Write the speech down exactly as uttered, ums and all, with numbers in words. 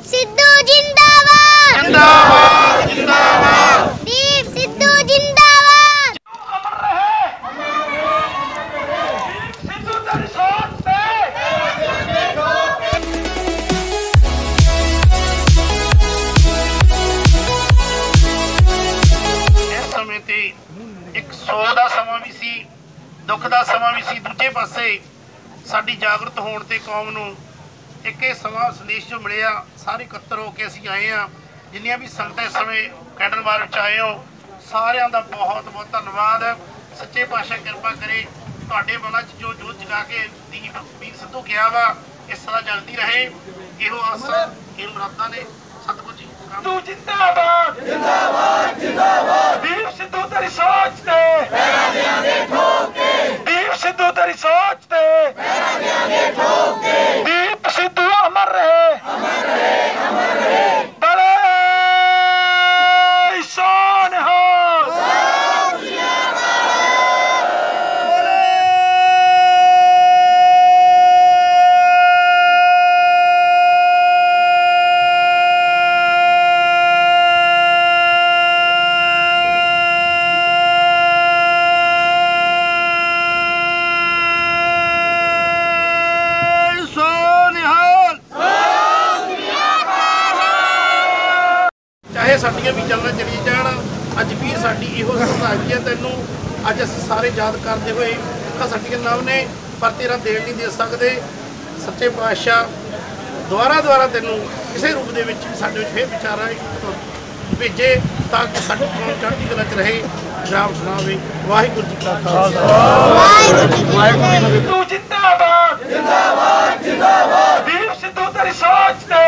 दीप सिद्धू जिंदाबाद जिंदाबाद जिंदाबाद दीप सिद्धू जिंदाबाद अमर रहे दीप सिद्धू तेरी सोच पे इस समय ते एक सौ का समा भी सी दुख का समा भी सी दूजे पासे साडी जागृत होने ते कौम नूं एक समा संदेश जो मिले सारे इकट्ठे होकर असीं आए हैं जिन्नियां भी संगतां इस समय कैंडल मार्च आए हो सारियां दा बहुत बहुत धन्नवाद। सच्चे पातशाह किरपा करे तुहाडे मनां च जो जोत जगा के दीप वीर सिद्धू किया वा इस तरह जगदी रहे इहो आसां इह मुरादां ने सतगुर जी तू जिंदाबाद जिंदाबाद जिंदाबाद दीप सिद्धू तेरी सोच ते पैरा देंगे ठोक के दीप सिद्धू तेरी सोच ते पैरा देंगे ठोक के दीप सिद्धू अमर रहे अमर रहे अमर रहे बड़े ईशान हो साडियां भी चलना चली जान अज भी साडी इहो श्रद्धांजलि है तैनूं अज असीं सारे याद करते हुए अखां साडियां नाम ने पर तेरा देण नहीं दे सकते। सच्चे पातशाह दुआरा दुआरा तैनूं किसी रूप दे विच साडे विच फिर विचारा भेजे ताकि साडी कौम चढ़दी कला च रहे। राम सुनावे वाहिगुरू जी का खालसा वाहिगुरू जी की फतेह। तू जिंदाबाद जिंदाबाद जिंदाबाद दीप सिद्धू तेरी सोच ते